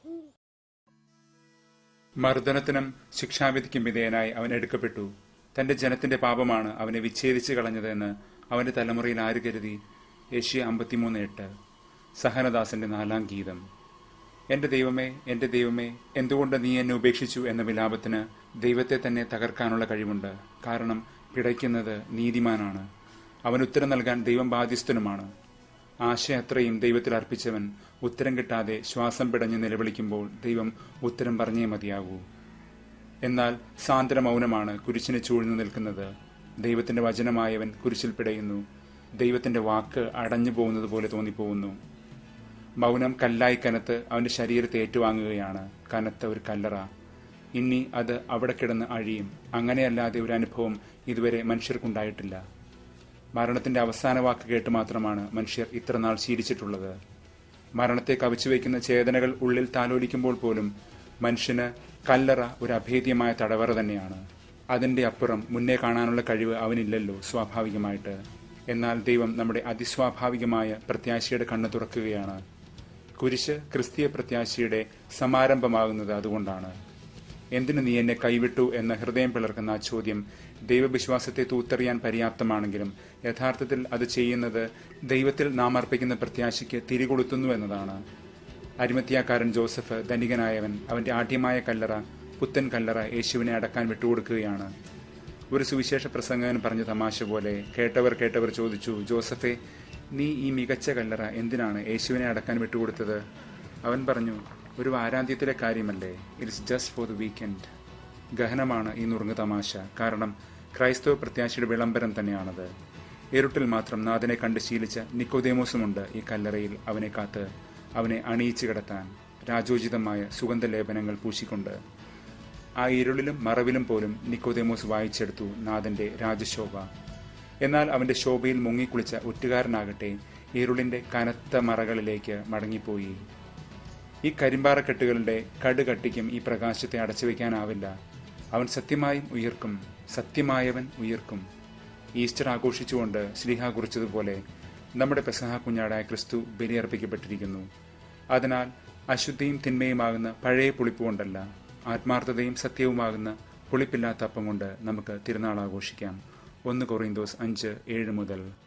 മർദ്ദനത്തിനും ശിക്ഷാവിധിക്കും വിധേയനായി അവൻ എടുക്കപ്പെട്ടു. തന്റെ ജനത്തിന്റെ പാപമാണ് അവനെ വിച്ഛേദിച്ചു കളഞ്ഞതെന്ന് അവന്റെ തലമുറയിൽ ആര് കരുതി? യെശയ്യാ 53:8. സഹനദാസന്റെ 4-ാം ഗീതം. എന്റെ ദൈവമേ, എന്തുകൊണ്ട് നീ എന്നെ ഉപേക്ഷിച്ചു എന്ന വിലാപത്തിന് ദൈവത്തെ തന്നെ തകർക്കാനുള്ള കഴിവുണ്ട്. കാരണം പിടയ്ക്കുന്നത് നീതിമാനാണ്. അവൻ ഉത്തരം നൽകാൻ ദൈവം ബാധ്യസ്ഥനുമാണ്. ആശ അത്രയും ദൈവത്തിൽ അർപ്പിച്ചവൻ ഉത്തരം കിട്ടാതെ ശ്വാസം പിടഞ്ഞ് നിലവിളിക്കുമ്പോൾ ദൈവം ഉത്തരം പറഞ്ഞേ മതിയാകൂ. എന്നാൽ സാന്ദ്ര മൗനമാണ് കുരിശിന് ചൂഴ്ന്നു നിൽക്കുന്നത്. ദൈവത്തിന്റെ വചനമായവൻ കുരിശിൽ പിടയുന്നു. ദൈവത്തിന്റെ വാക്ക് അടഞ്ഞു പോകുന്നത് പോലെ തോന്നിപ്പോകുന്നു. മൗനം കല്ലായി കനത്ത് അവന്റെ ശരീരത്തെ ഏറ്റുവാങ്ങുകയാണ്. കനത്ത ഒരു കല്ലറ. ഇനി അത് അവിടെ കിടന്ന് അഴിയും. അങ്ങനെയല്ലാതെ ഒരു അനുഭവം ഇതുവരെ മനുഷ്യർക്കുണ്ടായിട്ടില്ല. മരണത്തിന്റെ അവസാന വാക്ക് കേട്ട് മാത്രമാണ് മനുഷ്യർ ഇത്രനാൾ ശീലിച്ചിട്ടുള്ളത്. മരണത്തെ കവച്ചുവെക്കുന്ന ചേതനകൾ ഉള്ളിൽ താലോലിക്കുമ്പോൾ പോലും മനുഷ്യന് കല്ലറ ഒരു അഭേദ്യമായ തടവറ തന്നെയാണ്. അതിന്റെ അപ്പുറം മുന്നേ കാണാനുള്ള കഴിവ് അവനില്ലല്ലോ സ്വാഭാവികമായിട്ട്. എന്നാൽ ദൈവം നമ്മുടെ അതിസ്വാഭാവികമായ പ്രത്യാശയുടെ കണ്ണ് തുറക്കുകയാണ്. കുരിശ് ക്രിസ്തീയ പ്രത്യാശയുടെ സമാരംഭമാകുന്നത് അതുകൊണ്ടാണ്. എന്തിനു നീ എന്നെ കൈവിട്ടു എന്ന ഹൃദയം പിളർക്കുന്ന ആ ചോദ്യം ദൈവവിശ്വാസത്തെ തൂത്തെറിയാൻ പര്യാപ്തമാണെങ്കിലും യഥാർത്ഥത്തിൽ അത് ചെയ്യുന്നത് ദൈവത്തിൽ നാം അർപ്പിക്കുന്ന പ്രത്യാശയ്ക്ക് തിരികൊളുത്തുന്നു എന്നതാണ്. അരിമത്യാക്കാരൻ ജോസഫ് ധനികനായവൻ അവന്റെ ആഢ്യമായ കല്ലറ, പുത്തൻ കല്ലറ യേശുവിനെ അടക്കാൻ വിട്ടുകൊടുക്കുകയാണ്. ഒരു സുവിശേഷ പ്രസംഗകൻ പറഞ്ഞ തമാശ പോലെ കേട്ടവർ ചോദിച്ചു, ജോസഫേ, നീ ഈ മികച്ച കല്ലറ എന്തിനാണ് യേശുവിനെ അടക്കാൻ വിട്ടുകൊടുത്തത്? അവൻ പറഞ്ഞു, ഒരു വാരാന്ത്യത്തിലെ കാര്യമല്ലേ, it's just for the weekend. ഗഹനമാണ് ഈ നുറുങ്ങ് തമാശ. കാരണം ക്രൈസ്തവ പ്രത്യാശയുടെ വിളംബരം തന്നെയാണത്. ഇരുട്ടിൽ മാത്രം നാഥനെ കണ്ട് ശീലിച്ച നിക്കോദേമോസുമുണ്ട് ഈ കല്ലറയിൽ അവനെ കാത്ത്, അവനെ അണിയിച്ചു കിടത്താൻ രാജോചിതമായ സുഗന്ധലേപനങ്ങൾ പൂശിക്കൊണ്ട്. ആ ഇരുളിലും മറവിലും പോലും നിക്കോദേമോസ് വായിച്ചെടുത്തു നാഥന്റെ രാജശോഭ. എന്നാൽ അവന്റെ ശോഭയിൽ മുങ്ങിക്കുളിച്ച ഒറ്റുകാരനാകട്ടെ ഇരുളിന്റെ കനത്ത മറകളിലേക്ക് മടങ്ങിപ്പോയി. ഈ കരിമ്പാറക്കെട്ടുകളുടെ കടുകട്ടിക്കും ഈ പ്രകാശത്തെ അടച്ചുവെക്കാനാവില്ല. അവൻ സത്യമായും ഉയർക്കും, സത്യമായവൻ ഉയർക്കും. ഈസ്റ്റർ ആഘോഷിച്ചുകൊണ്ട് ശ്ലീഹ കുറിച്ചതുപോലെ നമ്മുടെ പെസഹ കുഞ്ഞാടായ ക്രിസ്തു ബലിയർപ്പിക്കപ്പെട്ടിരിക്കുന്നു. അതിനാൽ അശുദ്ധിയും തിന്മയുമാകുന്ന പഴയ പുളിപ്പ് കൊണ്ടല്ല, ആത്മാർത്ഥതയും സത്യവുമാകുന്ന പുളിപ്പില്ലാത്ത അപ്പം കൊണ്ട് നമുക്ക് തിരുനാൾ ആഘോഷിക്കാം. 1 കൊറിന്തോസ് 5:7 മുതൽ.